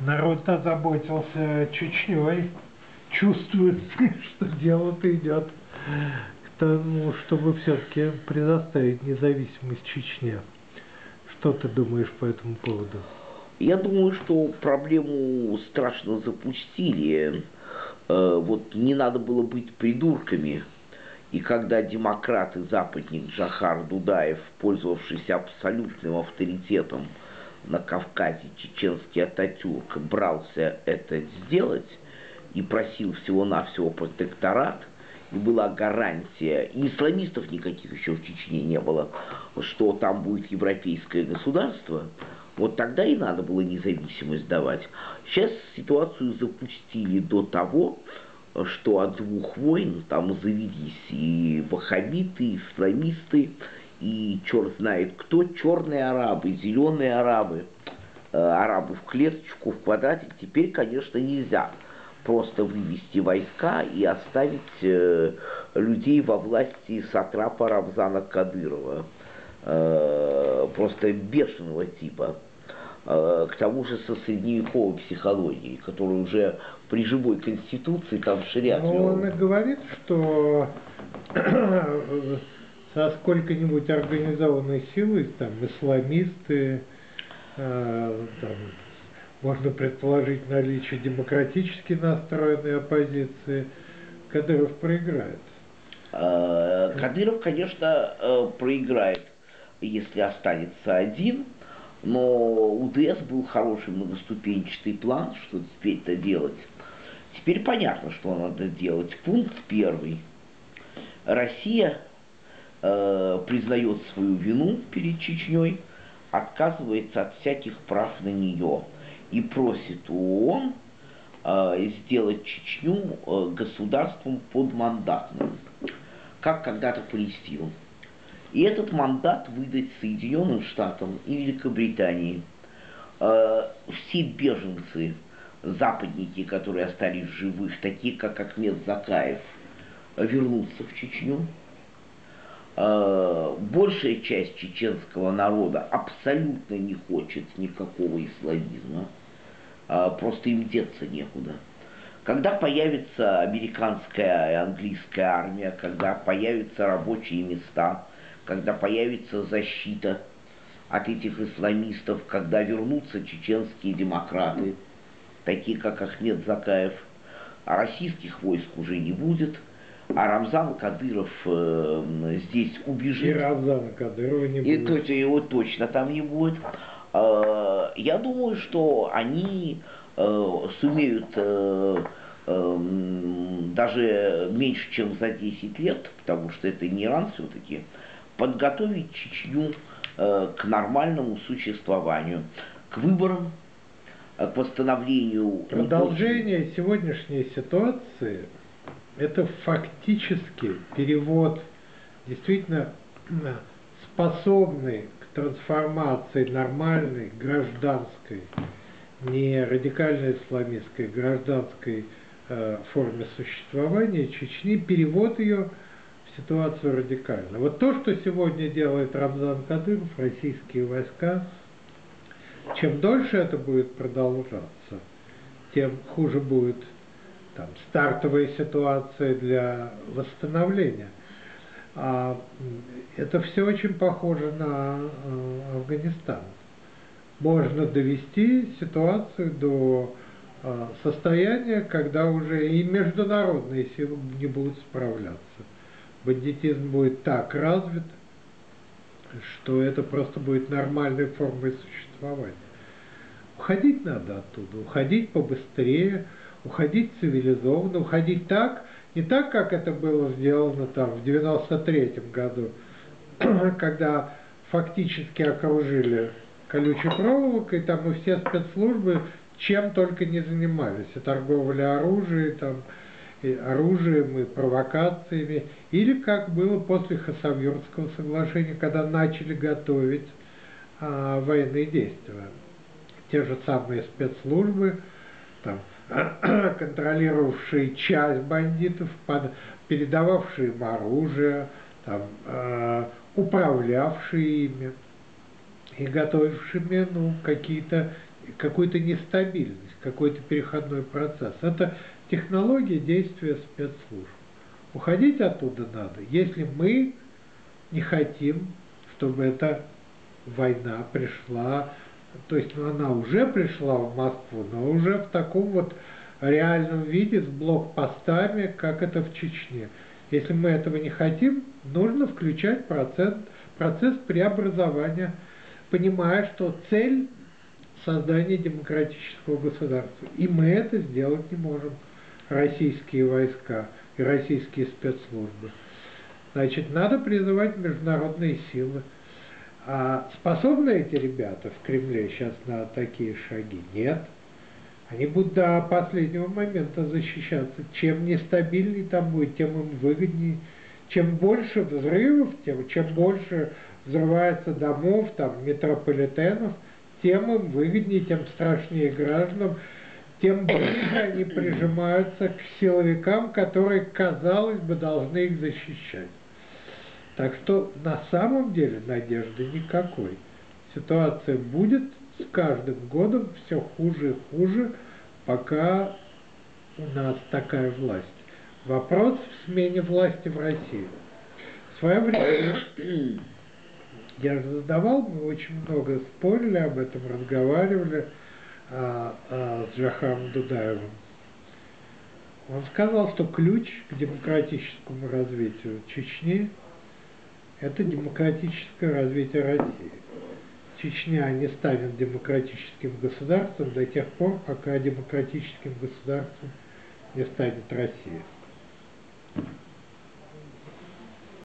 Народ озаботился Чечней. Чувствуется, что дело-то идет к тому, чтобы все-таки предоставить независимость Чечне. Что ты думаешь по этому поводу? Я думаю, что проблему страшно запустили. Вот не надо было быть придурками. И когда демократ и западник Джохар Дудаев, пользовавшийся абсолютным авторитетом на Кавказе, чеченский Ататюрк, брался это сделать и просил всего-навсего протекторат, и была гарантия, и исламистов никаких еще в Чечне не было, что там будет европейское государство, вот тогда и надо было независимость давать. Сейчас ситуацию запустили до того, что от двух войн там завелись и ваххабиты, и исламисты, и черт знает кто, черные арабы, зеленые арабы, арабы в клеточку, в квадратик. Теперь, конечно, нельзя просто вывести войска и оставить людей во власти сатрапа Рамзана Кадырова, просто бешеного типа, к тому же со средневековой психологией, которая уже при живой конституции там шариат вел. Он и говорит, что со сколько-нибудь организованной силой, там, исламисты, там, можно предположить наличие демократически настроенной оппозиции, Кадыров проиграет. Кадыров, конечно, проиграет, если останется один, но у ДС был хороший многоступенчатый план, что теперь-то делать. Теперь понятно, что надо делать. Пункт первый. Россия признает свою вину перед Чечней, отказывается от всяких прав на нее и просит ООН сделать Чечню государством подмандатным, как когда-то Палестину. И этот мандат выдать Соединенным Штатам и Великобритании. Все беженцы, западники, которые остались в живых, такие как Ахмед Закаев, вернутся в Чечню. Большая часть чеченского народа абсолютно не хочет никакого исламизма. Просто им деться некуда. Когда появится американская и английская армия, когда появятся рабочие места, когда появится защита от этих исламистов, когда вернутся чеченские демократы, такие как Ахмед Закаев, а российских войск уже не будет, а Рамзан Кадыров здесь убежит. И Рамзана Кадырова не будет. И его точно там не будет. Я думаю, что они сумеют даже меньше, чем за 10 лет, потому что это не Иран все-таки, подготовить Чечню к нормальному существованию, к выборам, к восстановлению... Продолжение сегодняшней ситуации – это фактически перевод действительно способный к трансформации нормальной гражданской, не радикально исламистской, гражданской форме существования Чечни, перевод ее в ситуацию радикально. Вот то, что сегодня делает Рамзан Кадыров, российские войска, чем дольше это будет продолжаться, тем хуже будет там стартовая ситуация для восстановления. Это все очень похоже на Афганистан. Можно довести ситуацию до состояния, когда уже и международные силы не будут справляться. Бандитизм будет так развит, что это просто будет нормальной формой существования. Уходить надо оттуда, уходить побыстрее, уходить цивилизованно, уходить так, не так, как это было сделано там в 93-м году, когда фактически окружили колючей проволокой, там и все спецслужбы чем только не занимались, и торговали оружием, и оружием, и провокациями, или как было после Хасавюртского соглашения, когда начали готовить военные действия. Те же самые спецслужбы, там, контролировавшие часть бандитов, передававшие им оружие, там, управлявшие ими и готовившими какую-то нестабильность. какой-то переходной процесс. Это технология действия спецслужб. Уходить оттуда надо, если мы не хотим, чтобы эта война пришла, то есть она уже пришла в Москву, но уже в таком вот реальном виде с блокпостами, как это в Чечне. Если мы этого не хотим, нужно включать процесс преобразования, понимая, что цель создания демократического государства. И мы это сделать не можем, российские войска и российские спецслужбы. Значит, надо призывать международные силы. А способны эти ребята в Кремле сейчас на такие шаги? Нет. Они будут до последнего момента защищаться. Чем нестабильнее там будет, тем им выгоднее. Чем больше взрывов, чем больше взрывается домов, там, метрополитенов, тем им выгоднее, тем страшнее гражданам, тем ближе они прижимаются к силовикам, которые, казалось бы, должны их защищать. Так что на самом деле надежды никакой. Ситуация будет с каждым годом все хуже и хуже, пока у нас такая власть. Вопрос в смене власти в России. В свое время я же задавал, мы очень много спорили об этом, разговаривали с Джохаром Дудаевым. Он сказал, что ключ к демократическому развитию Чечни – это демократическое развитие России. Чечня не станет демократическим государством до тех пор, пока демократическим государством не станет Россия.